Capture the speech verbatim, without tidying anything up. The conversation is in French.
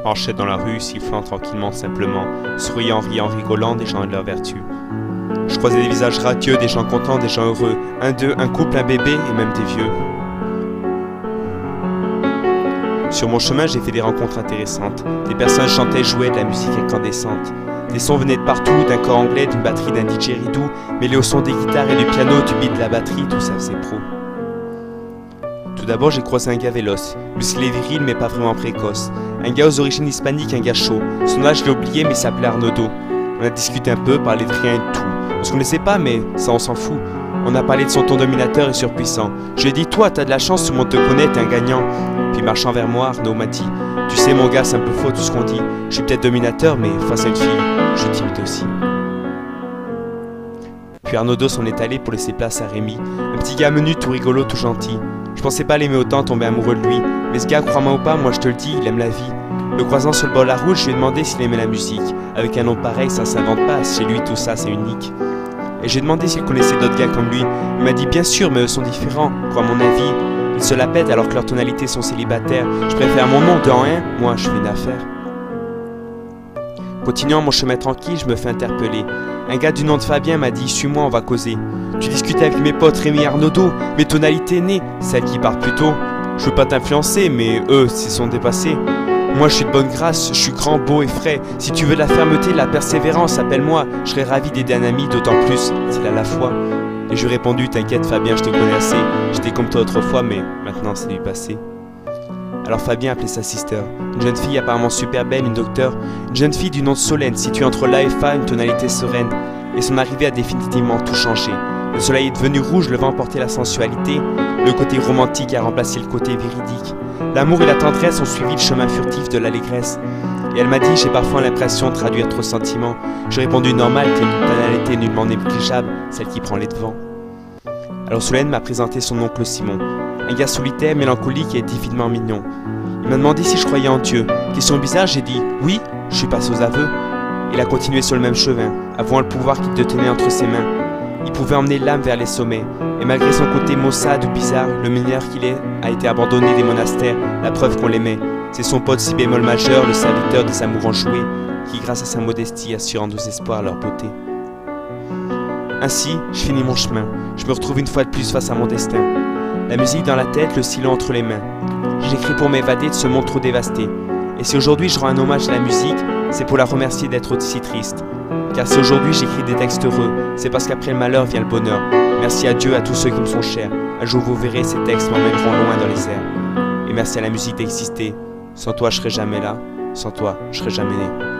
marchaient dans la rue, sifflant tranquillement, simplement, souriant, riant, rigolant, des gens de leur vertu. Je croisais des visages radieux, des gens contents, des gens heureux, un d'eux, un couple, un bébé et même des vieux. Sur mon chemin, j'ai fait des rencontres intéressantes. Des personnes chantaient, jouaient de la musique incandescente. Des sons venaient de partout, d'un corps anglais, d'une batterie, d'un D J ridou, mêlés au son des guitares et du piano, du beat de la batterie, tout ça faisait pro. Tout d'abord, j'ai croisé un gars véloce, musclé viril mais pas vraiment précoce. Un gars aux origines hispaniques, un gars chaud. Son âge, je l'ai oublié, mais il s'appelait Arnaudo. On a discuté un peu, parlé de rien et de tout. On se connaissait pas, mais ça on s'en fout. On a parlé de son ton dominateur et surpuissant. Je lui ai dit, toi, t'as de la chance, tout le monde te connaît, t'es un gagnant. Puis marchant vers moi, Arnaud m'a dit, tu sais mon gars, c'est un peu faux tout ce qu'on dit. Je suis peut-être dominateur, mais face à une fille, je suis timide aussi. Puis Arnaudo s'en est allé pour laisser place à Rémi, un petit gars menu, tout rigolo, tout gentil. Je pensais pas l'aimer autant, tomber amoureux de lui. Mais ce gars, crois-moi ou pas, moi je te le dis, il aime la vie. Le croisant sur le bord de la route, je lui ai demandé s'il aimait la musique. Avec un nom pareil, ça s'invente pas, chez lui tout ça c'est unique. Et j'ai demandé s'il connaissait d'autres gars comme lui. Il m'a dit bien sûr, mais eux sont différents, quoi à mon avis. Ils se la pètent alors que leurs tonalités sont célibataires. Je préfère mon nom de en un, moi je fais une affaire. Continuant mon chemin tranquille, je me fais interpeller. Un gars du nom de Fabien m'a dit, suis-moi, on va causer. Tu discutais avec mes potes Rémi et Arnaudo, mes tonalités nées, celles qui partent plus tôt. Je veux pas t'influencer, mais eux, s'y sont dépassés. Moi je suis de bonne grâce, je suis grand, beau et frais. Si tu veux de la fermeté, de la persévérance, appelle-moi. Je serais ravi d'aider un ami, d'autant plus s'il a la foi. Et je lui ai répondu, t'inquiète Fabien, je te connais assez. J'étais comme toi autrefois, mais maintenant c'est du passé. Alors Fabien appelait sa sister, une jeune fille apparemment super belle, une docteure, une jeune fille du nom de Solène, située entre l'A et Fa, une tonalité sereine. Et son arrivée a définitivement tout changé. Le soleil est devenu rouge, le vent a emporté la sensualité. Le côté romantique a remplacé le côté véridique. L'amour et la tendresse ont suivi le chemin furtif de l'allégresse. Et elle m'a dit, j'ai parfois l'impression de traduire trop de sentiments. J'ai répondu, normal, t'es une tonalité nullement négligeable, celle qui prend les devants. Alors Solène m'a présenté son oncle Simon, un gars solitaire, mélancolique et divinement mignon. Il m'a demandé si je croyais en Dieu. Question bizarre, j'ai dit, oui, je suis passé aux aveux. Il a continué sur le même chemin, avouant le pouvoir qu'il te tenait entre ses mains. Il pouvait emmener l'âme vers les sommets, et malgré son côté maussade ou bizarre, le mineur qu'il est a été abandonné des monastères, la preuve qu'on l'aimait. C'est son pote si bémol majeur, le serviteur des amours enjoués, qui grâce à sa modestie assure à nos espoirs leur beauté. Ainsi, je finis mon chemin, je me retrouve une fois de plus face à mon destin. La musique dans la tête, le stylo entre les mains. J'écris pour m'évader de ce monde trop dévasté. Et si aujourd'hui je rends un hommage à la musique, c'est pour la remercier d'être aussi triste. Car si aujourd'hui j'écris des textes heureux, c'est parce qu'après le malheur vient le bonheur. Merci à Dieu, à tous ceux qui me sont chers. Un jour vous verrez, ces textes m'emmèneront loin dans les airs. Et merci à la musique d'exister. Sans toi je serais jamais là, sans toi je serais jamais né.